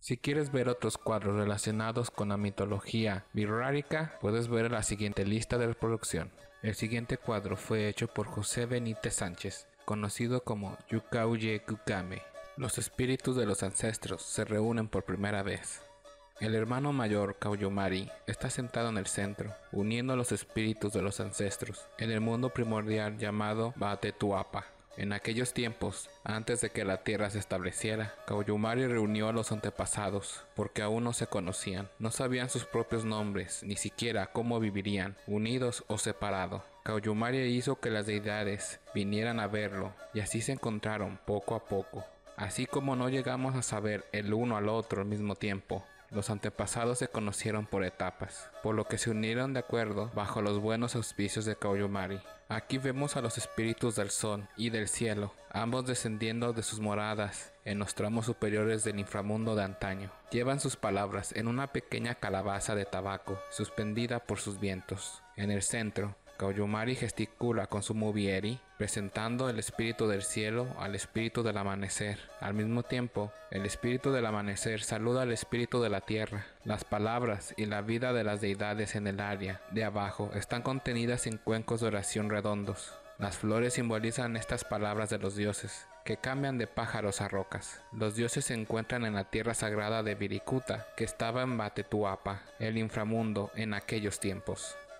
Si quieres ver otros cuadros relacionados con la mitología birrárica, puedes ver la siguiente lista de reproducción. El siguiente cuadro fue hecho por José Benítez Sánchez, conocido como Yukauye Kukame. Los espíritus de los ancestros se reúnen por primera vez. El hermano mayor, Kauyumari, está sentado en el centro, uniendo los espíritus de los ancestros, en el mundo primordial llamado Batetuapa. En aquellos tiempos, antes de que la tierra se estableciera, Kauyumari reunió a los antepasados, porque aún no se conocían, no sabían sus propios nombres, ni siquiera cómo vivirían, unidos o separados. Kauyumari hizo que las deidades vinieran a verlo, y así se encontraron poco a poco. Así como no llegamos a saber el uno al otro al mismo tiempo, los antepasados se conocieron por etapas, por lo que se unieron de acuerdo bajo los buenos auspicios de Kauyumari. Aquí vemos a los espíritus del sol y del cielo, ambos descendiendo de sus moradas en los tramos superiores del inframundo de antaño. Llevan sus palabras en una pequeña calabaza de tabaco, suspendida por sus vientos. En el centro, Kauyumari gesticula con su mubieri, presentando el espíritu del cielo al espíritu del amanecer. Al mismo tiempo, el espíritu del amanecer saluda al espíritu de la tierra. Las palabras y la vida de las deidades en el área de abajo están contenidas en cuencos de oración redondos. Las flores simbolizan estas palabras de los dioses, que cambian de pájaros a rocas. Los dioses se encuentran en la tierra sagrada de Virikuta, que estaba en Batetuapa, el inframundo en aquellos tiempos.